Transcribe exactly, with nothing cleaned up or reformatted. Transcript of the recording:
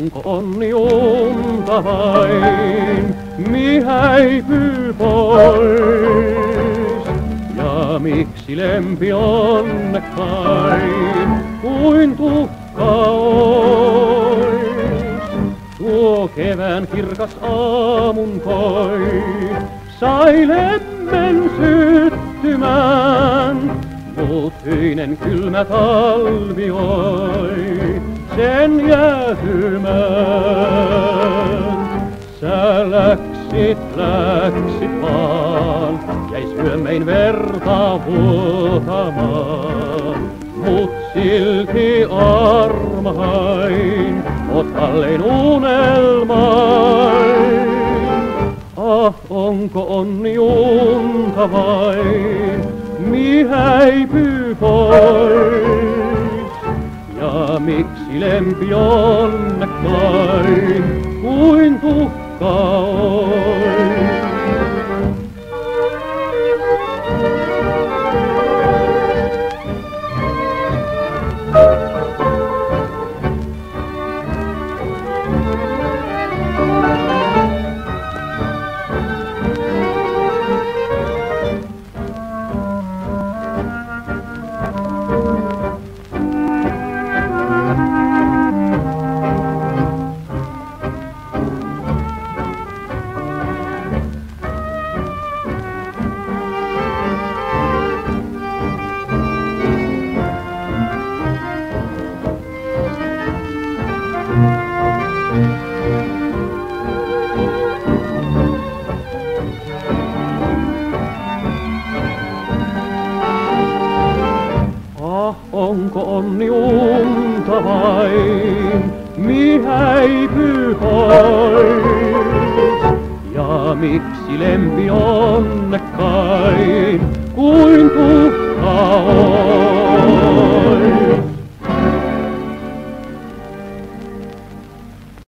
onko onni unta vain, mi häipyy pois? Ja miksi lempi onnekkain, kuin tukka ois? Tuo kevään kirkas aamun koi, sai lemmen syttymään, mut hyinen kylmä talvi oi sen jäätymään. Sä läksit, läksit vaan, jäi syömmein verta vuotamaan, mut silti armahain, oot kallein unelmain. Ah, onko onni unta vain, mi häipyy pois? Ja miksi lempi onnekkain, kuin tukka ois? Onko onni unta vain, mi häipyy pois? Ja miksi lempi onnekkain,